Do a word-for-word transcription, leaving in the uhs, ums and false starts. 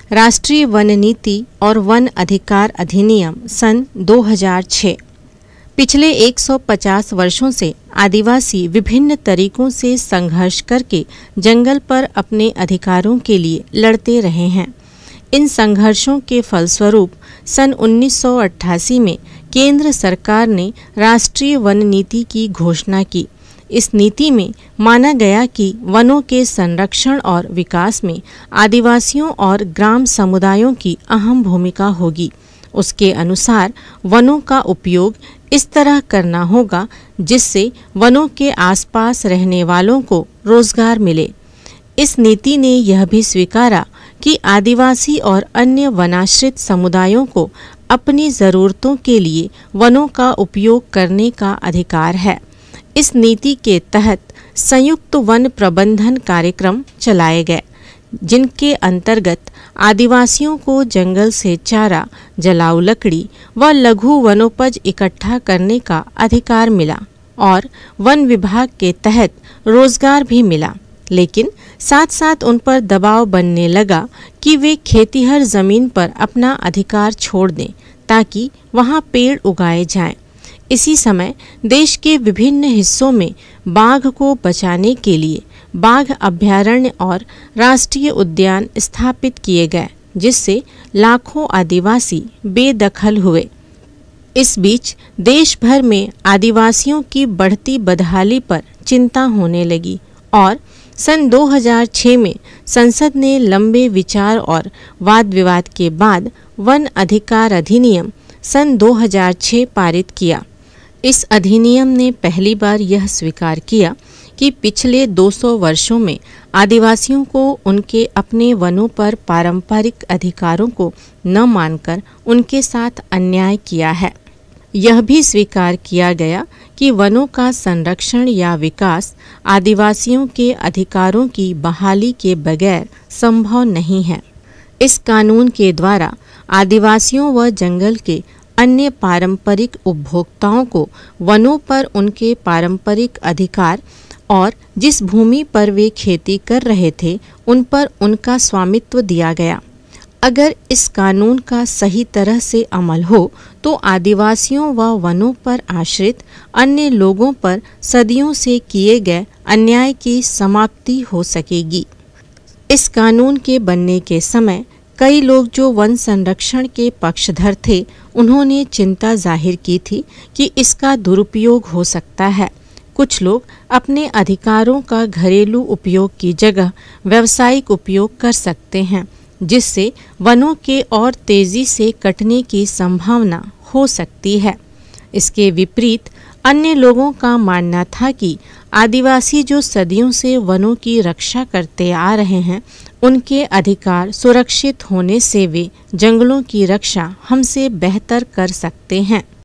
राष्ट्रीय वन नीति और वन अधिकार अधिनियम सन दो हज़ार छह। पिछले एक सौ पचास वर्षों से आदिवासी विभिन्न तरीकों से संघर्ष करके जंगल पर अपने अधिकारों के लिए लड़ते रहे हैं। इन संघर्षों के फलस्वरूप सन उन्नीस सौ अट्ठासी में केंद्र सरकार ने राष्ट्रीय वन नीति की घोषणा की। इस नीति में माना गया कि वनों के संरक्षण और विकास में आदिवासियों और ग्राम समुदायों की अहम भूमिका होगी। उसके अनुसार वनों का उपयोग इस तरह करना होगा जिससे वनों के आसपास रहने वालों को रोजगार मिले। इस नीति ने यह भी स्वीकारा कि आदिवासी और अन्य वनाश्रित समुदायों को अपनी ज़रूरतों के लिए वनों का उपयोग करने का अधिकार है। इस नीति के तहत संयुक्त वन प्रबंधन कार्यक्रम चलाए गए, जिनके अंतर्गत आदिवासियों को जंगल से चारा, जलाऊ लकड़ी व लघु वनोपज इकट्ठा करने का अधिकार मिला और वन विभाग के तहत रोजगार भी मिला। लेकिन साथ साथ उन पर दबाव बनने लगा कि वे खेतीहर जमीन पर अपना अधिकार छोड़ दें ताकि वहां पेड़ उगाए जाएं। इसी समय देश के विभिन्न हिस्सों में बाघ को बचाने के लिए बाघ अभयारण्य और राष्ट्रीय उद्यान स्थापित किए गए, जिससे लाखों आदिवासी बेदखल हुए। इस बीच देश भर में आदिवासियों की बढ़ती बदहाली पर चिंता होने लगी और सन दो हज़ार छह में संसद ने लंबे विचार और वाद विवाद के बाद वन अधिकार अधिनियम सन दो हज़ार छह पारित किया। इस अधिनियम ने पहली बार यह स्वीकार किया कि पिछले दो सौ वर्षों में आदिवासियों को उनके अपने वनों पर पारंपरिक अधिकारों को न मानकर उनके साथ अन्याय किया है। यह भी स्वीकार किया गया कि वनों का संरक्षण या विकास आदिवासियों के अधिकारों की बहाली के बगैर संभव नहीं है। इस कानून के द्वारा आदिवासियों व जंगल के अन्य पारंपरिक उपभोक्ताओं को वनों पर उनके पारंपरिक अधिकार और जिस भूमि पर वे खेती कर रहे थे उन पर उनका स्वामित्व दिया गया। अगर इस कानून का सही तरह से अमल हो तो आदिवासियों व वनों पर आश्रित अन्य लोगों पर सदियों से किए गए अन्याय की समाप्ति हो सकेगी। इस कानून के बनने के समय कई लोग जो वन संरक्षण के पक्षधर थे, उन्होंने चिंता जाहिर की थी कि इसका दुरुपयोग हो सकता है। कुछ लोग अपने अधिकारों का घरेलू उपयोग की जगह व्यावसायिक उपयोग कर सकते हैं, जिससे वनों के और तेजी से कटने की संभावना हो सकती है। इसके विपरीत अन्य लोगों का मानना था कि आदिवासी जो सदियों से वनों की रक्षा करते आ रहे हैं, उनके अधिकार सुरक्षित होने से वे जंगलों की रक्षा हमसे बेहतर कर सकते हैं।